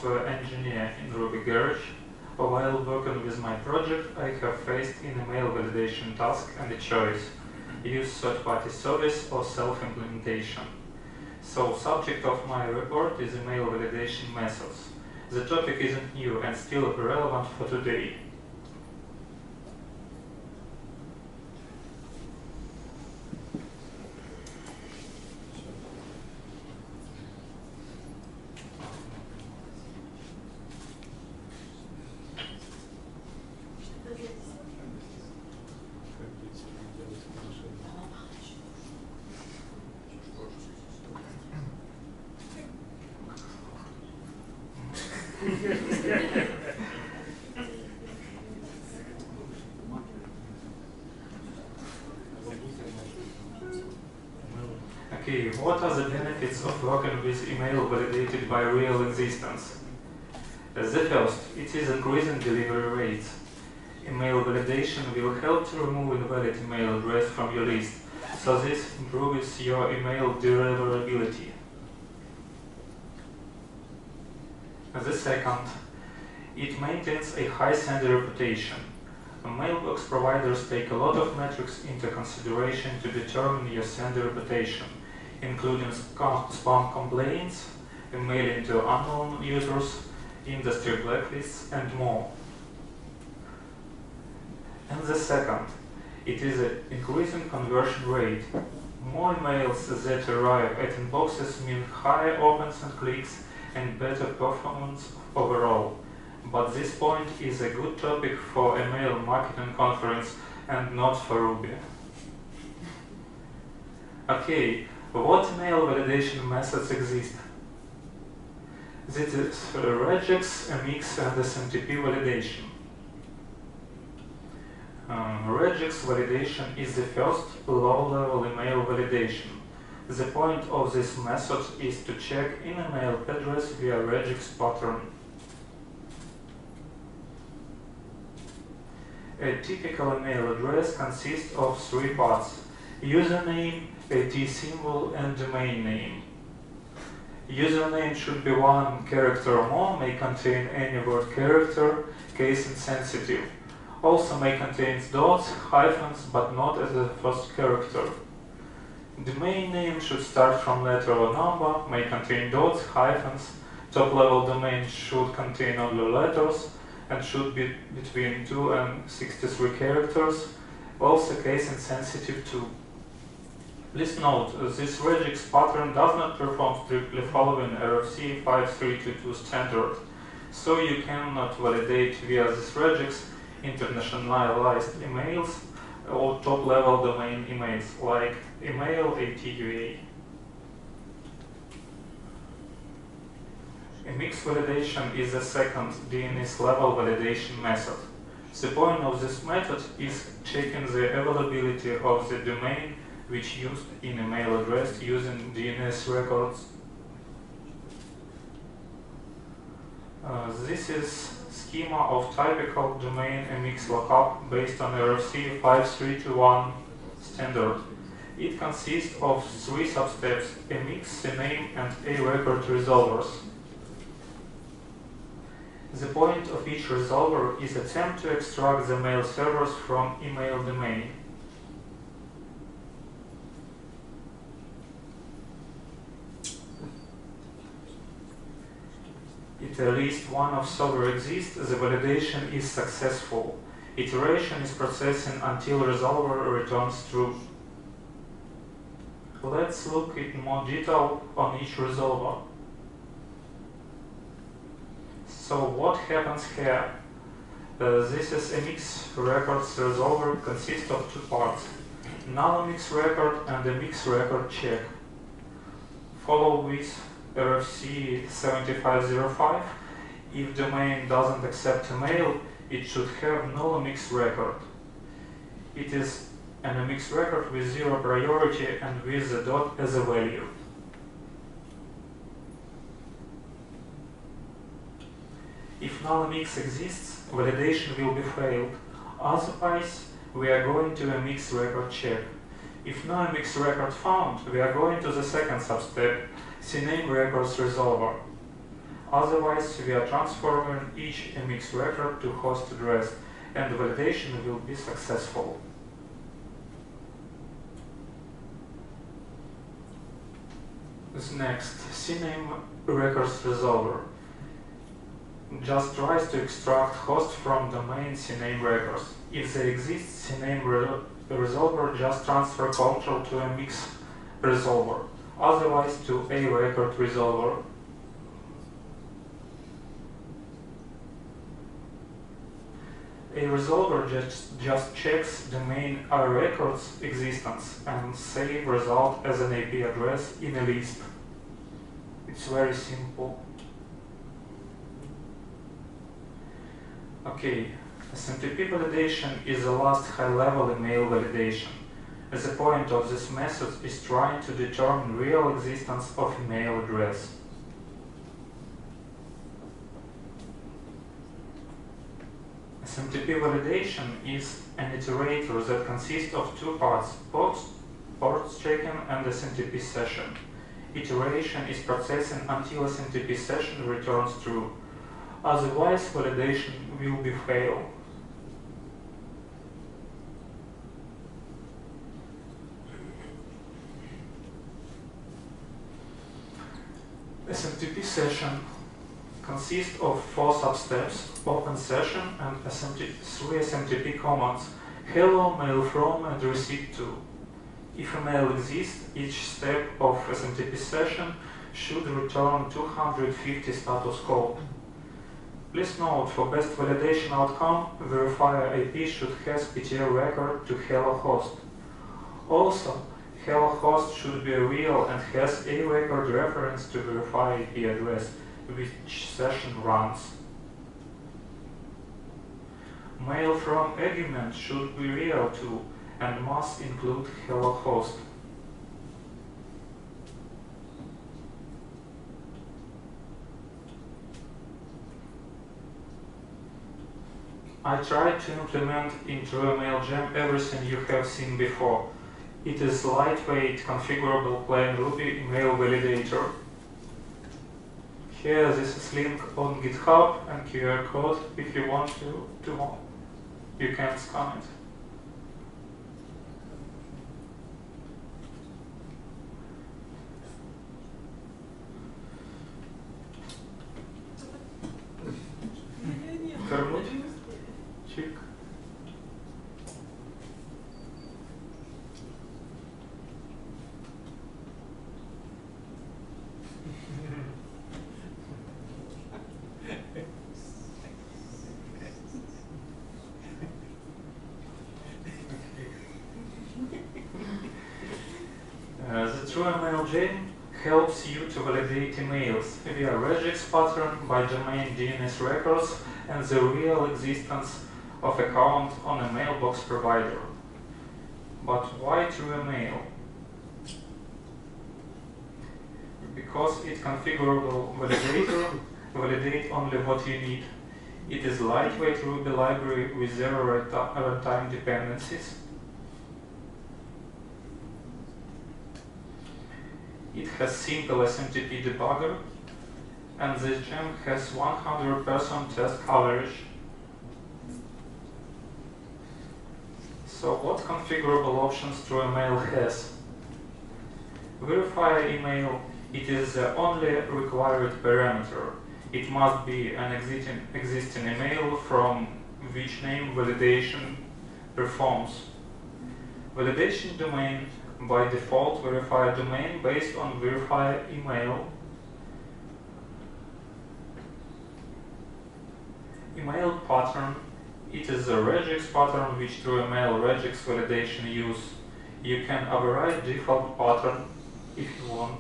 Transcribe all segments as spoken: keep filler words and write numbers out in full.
software engineer in Ruby Garage. While working with my project, I have faced an email validation task and a choice: use third-party service or self-implementation. So, subject of my report is email validation methods. The topic isn't new and still relevant for today. Okay, what are the benefits of working with email validated by real existence? Uh, the first, it is increasing delivery rates. Email validation will help to remove invalid email address from your list, so this improves your email deliverability. The second, it maintains a high sender reputation. Mailbox providers take a lot of metrics into consideration to determine your sender reputation, including spam complaints, emailing to unknown users, industry blacklists, and more. And the second, it is an increasing conversion rate. More emails that arrive at inboxes mean higher opens and clicks and better performance overall. But this point is a good topic for a mail marketing conference and not for Ruby. Okay, what email validation methods exist? This is regex, M X, and S M T P validation. Um, regex validation is the first low-level email validation. The point of this method is to check an email address via regex pattern. A typical email address consists of three parts: username, a T symbol, and domain name. Username should be one character or more, may contain any word character, case insensitive. Also may contain dots, hyphens, but not as the first character. Domain name should start from letter or number, may contain dots, hyphens. Top-level domain should contain only letters and should be between two and sixty-three characters. Also case insensitive too. Please note, this regex pattern does not perform strictly following R F C five three two two standard, so you cannot validate via this regex internationalized emails or top-level domain emails like email A T U A. A mixed validation is the second D N S level validation method. The point of this method is checking the availability of the domain which used in email address using D N S records. Uh, this is schema of typical domain M X lookup based on R F C five three two one standard. It consists of three substeps: M X, cname, and A record resolvers. The point of each resolver is attempt to extract the mail servers from email domain. If at least one of server exists, the validation is successful. Iteration is processing until resolver returns true. Let's look in more detail on each resolver. So what happens here? Uh, this is a mix records resolver, consists of two parts: null mix record and a mix record check. Follow with R F C seventy-five oh five. If domain doesn't accept email, it should have null mix record. It is an mix record with zero priority and with the dot as a value. If null mix exists, validation will be failed. Otherwise, we are going to a mix record check. If no mix record found, we are going to the second substep, cname records resolver. Otherwise, we are transferring each M X record to host address, and the validation will be successful. Next, C name records resolver. Just tries to extract host from domain C name records. If there exists C name re resolver, just transfer control to M X resolver, otherwise to a record resolver. A resolver just, just checks domain I record's existence and save result as an I P address in a list. It's very simple. Okay, S M T P validation is the last high-level email validation. The point of this method is trying to determine real existence of email address. S M T P validation is an iterator that consists of two parts, ports, ports checking and S M T P session. Iteration is processing until S M T P session returns true. Otherwise, validation will be fail. S M T P session consists of four substeps: open session and S M T P, three S M T P commands: hello, mail from, and receipt to. If a mail exists, each step of S M T P session should return two hundred fifty status code. Please note, for best validation outcome, verifier I P should have P T R record to hello host. Also, hello host should be real and has a record reference to verify I P address which session runs. Mail from argument should be real too and must include hello host. I tried to implement in TrueMailGem everything you have seen before. It is lightweight, configurable plain Ruby email validator. Here this is link on GitHub and Q R code. If you want to do more, you can scan it. Вернуть? Чик. Uh, the TrueMailGem helps you to validate emails via regex pattern by domain D N S records and the real existence of account on a mailbox provider. But why TrueMail? Because it's configurable validator, validate only what you need. It is lightweight Ruby library with zero runtime dependencies. It has simple S M T P debugger, and the gem has one hundred percent test coverage. So what configurable options TrueMail has? Verify email, it is the only required parameter. It must be an existing, existing email from which name validation performs. Validation domain, by default verify domain based on verify email. Email pattern, it is a regex pattern which TrueMail regex validation use. You can override default pattern if you want.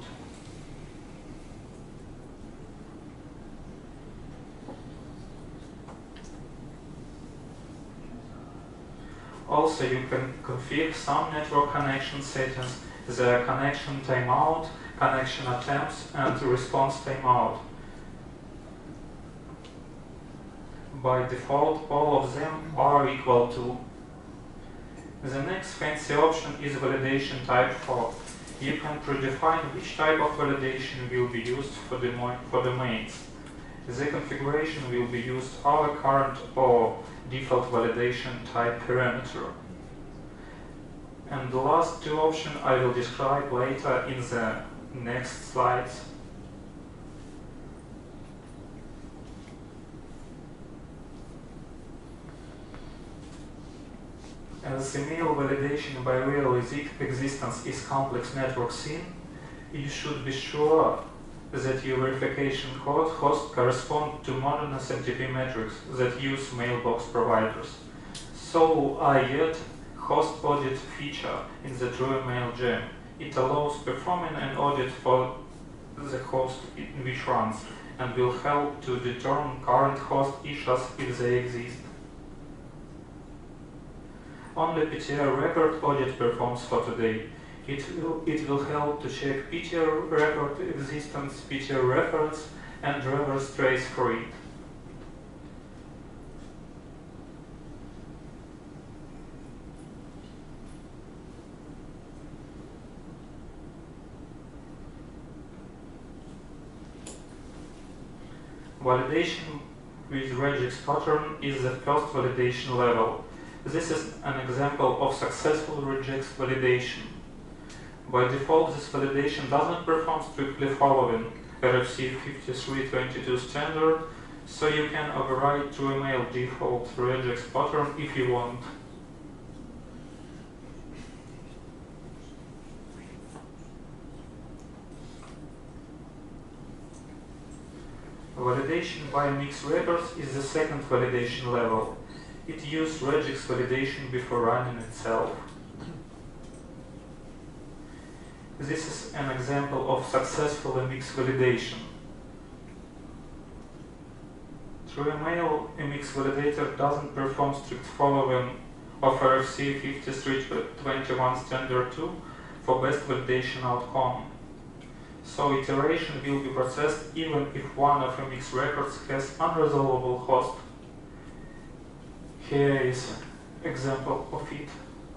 Also, you can configure some network connection settings, the connection timeout, connection attempts, and response timeout. By default, all of them are equal to. The next fancy option is validation type for. You can predefine which type of validation will be used for, demo for domains. the configuration will be used our current or default validation type parameter. And the last two options I will describe later in the next slides. As email validation by real existence is complex network scene, you should be sure that your verification code host corresponds to modern S M T P metrics that use mailbox providers. So I add host audit feature in the TrueMail gem. It allows performing an audit for the host in which runs and will help to determine current host issues if they exist. Only P T R record audit performs for today. It will, it will help to check P T R record existence, P T R reference, and reverse trace for it. Validation with regex pattern is the first validation level. This is an example of successful regex validation. By default, this validation does not perform strictly following R F C fifty-three twenty-two standard, so you can override TrueMail default regex pattern if you want. Validation by mixed records is the second validation level. It uses regex validation before running itself. This is an example of successful mixed validation. TrueMail mixed validator doesn't perform strict following of R F C fifty-three twenty-one standard two for best validation outcome. So iteration will be processed even if one of the mixed records has unresolvable host. Here is example of it.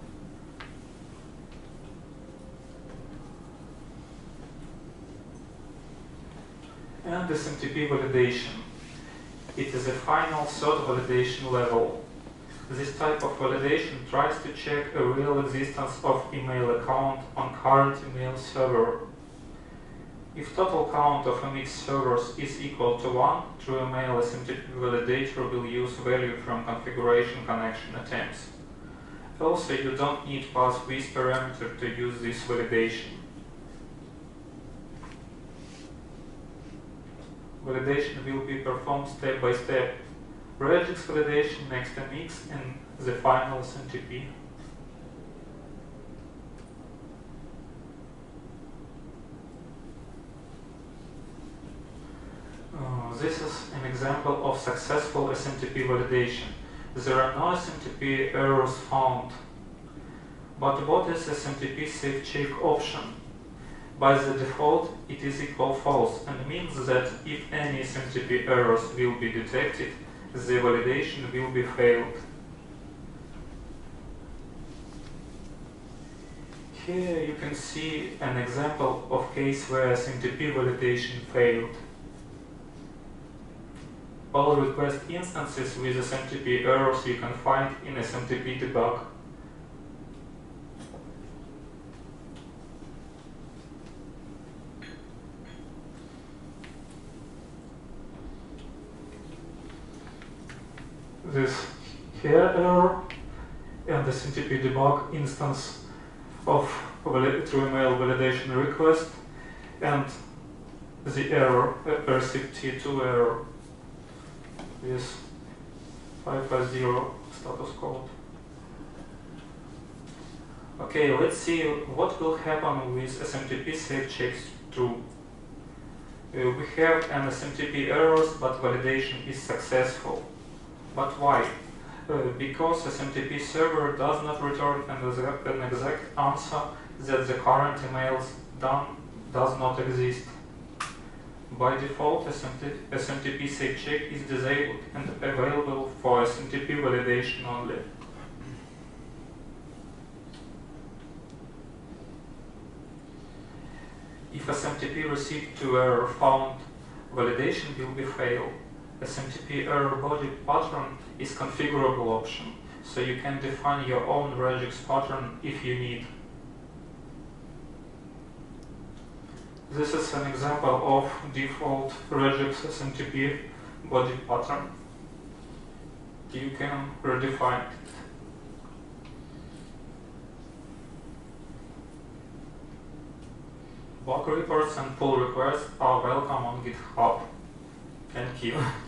And S M T P validation. It is a final third validation level. This type of validation tries to check a real existence of email account on current email server. If total count of a mixed servers is equal to one, TrueMail S M T P validator will use value from configuration connection attempts. Also, you don't need pass with parameter to use this validation. Validation will be performed step by step. Regex validation next to mix and the final S M T P. Uh, this is an example of successful S M T P validation. There are no S M T P errors found. But what is S M T P safe check option? By the default, it is equal false and means that if any S M T P errors will be detected, the validation will be failed. Here you can see an example of case where S M T P validation failed. All request instances with S M T P errors you can find in S M T P debug. This here error and the S M T P debug instance of TrueMail validation request and the error, uh, perceived T two error with five five zero status code. Okay, let's see what will happen with S M T P safe checks true. Uh, we have an S M T P errors, but validation is successful. But why? Uh, because S M T P server does not return an exact, an exact answer that the current emails done does not exist. By default, S M T P safe check is disabled and available for S M T P validation only. If S M T P received two error found validation will be failed. S M T P error body pattern is configurable option, so you can define your own regex pattern if you need. This is an example of default regex S M T P body pattern. You can redefine it. Bug reports and pull requests are welcome on GitHub. Thank you.